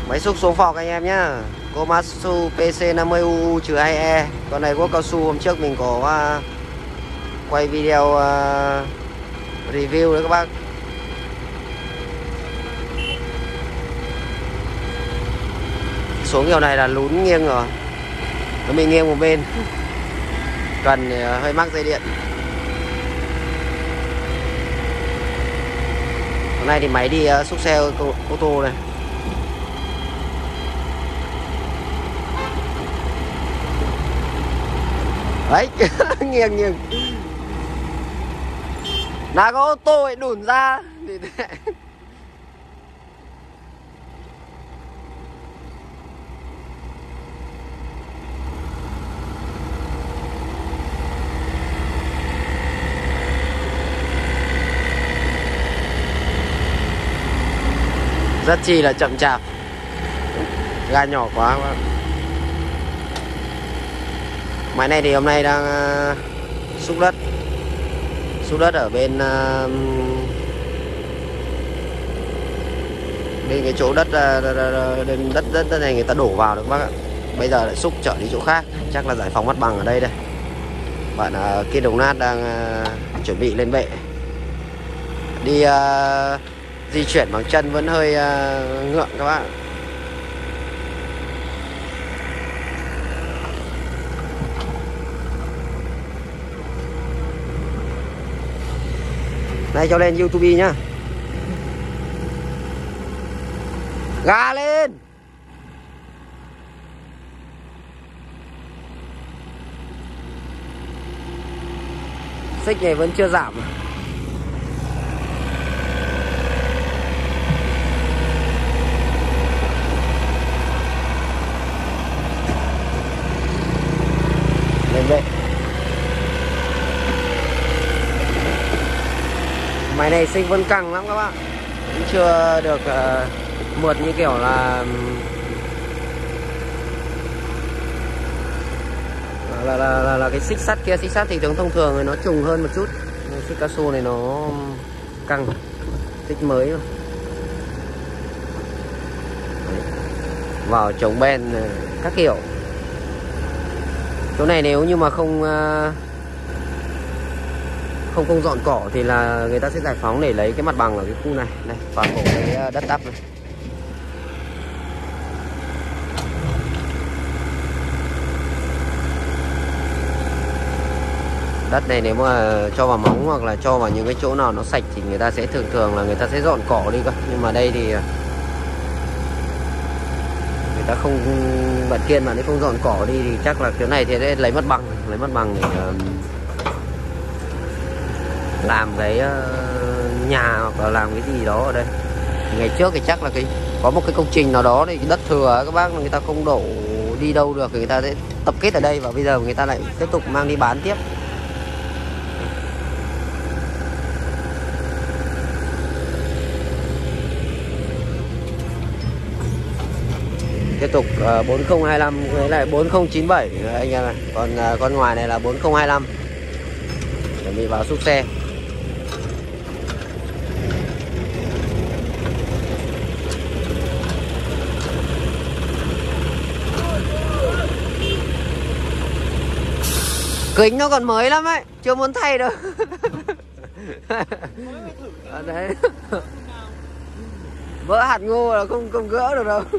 Máy xúc số phọc anh em nhá. Komatsu PC50UU-2E. Con này có cao su, hôm trước mình có quay video review đấy các bác. Số kiểu này là lún nghiêng rồi, nó bị nghiêng một bên, cần hơi mắc dây điện. Hôm nay thì máy đi xúc xe ô tô này. Đấy, nghiêng là có ô tô ấy đủn ra thì rất chi là chậm chạp, ga nhỏ quá. Máy này thì hôm nay đang xúc đất ở bên cái chỗ đất này người ta đổ vào được các bác ạ. Bây giờ lại xúc trở đi chỗ khác, chắc là giải phóng mặt bằng ở đây đây. Bạn Kiên Đồng Nát đang chuẩn bị lên bệ. Đi di chuyển bằng chân vẫn hơi ngượng các bạn. Đây, cho lên YouTube nhá. Ga lên. Xích này vẫn chưa giảm. Lên vậy. Máy này xích vẫn căng lắm các bạn, cũng chưa được mượt như kiểu là cái xích sắt kia. Xích sắt thì thông thường thì nó trùng hơn một chút, xích cao su này nó căng, xích mới rồi. Đấy. Vào chống ben các kiểu. Chỗ này nếu như mà không dọn cỏ thì là người ta sẽ giải phóng để lấy cái mặt bằng ở cái khu này. Này, toàn bộ cái đất đắp này. Đất này nếu mà cho vào móng hoặc là cho vào những cái chỗ nào nó sạch thì người ta sẽ thường là người ta sẽ dọn cỏ đi cơ. Nhưng mà đây thì người ta không, bạn Kiên mà nếu không dọn cỏ đi thì chắc là cái này thì sẽ lấy mặt bằng để làm cái nhà hoặc là làm cái gì đó ở đây. Ngày trước thì chắc là có một cái công trình nào đó thì đất thừa các bác, người ta không đổ đi đâu được thì người ta sẽ tập kết ở đây, và bây giờ người ta lại tiếp tục mang đi bán tiếp. Tiếp tục 4025 với lại 4097 anh em này. Còn con ngoài này là 4025. Chuẩn bị vào xúc xe. Kính nó còn mới lắm ấy, chưa muốn thay đâu. Đấy. Vỡ hạt ngô là không gỡ được đâu.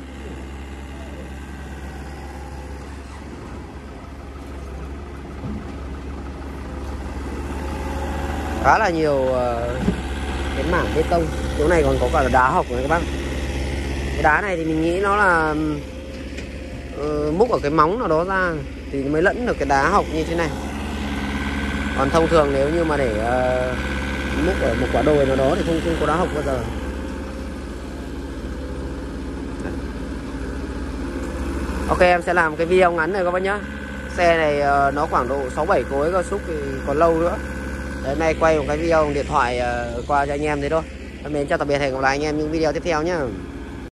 Khá là nhiều cái mảng bê tông. Chỗ này còn có cả là đá học này các bác. Cái đá này thì mình nghĩ nó là múc ở cái móng nào đó ra thì mới lẫn được cái đá học như thế này. Còn thông thường nếu như mà để múc ở một quả đồi nào đó thì không có đá học bao giờ. Ok, em sẽ làm cái video ngắn này các bác nhá. Xe này nó khoảng độ 6-7 khối cao xúc thì còn lâu nữa. Hôm nay quay một cái video điện thoại qua cho anh em thế thôi. Thân mến chào tạm biệt, hẹn gặp lại anh em những video tiếp theo nhá.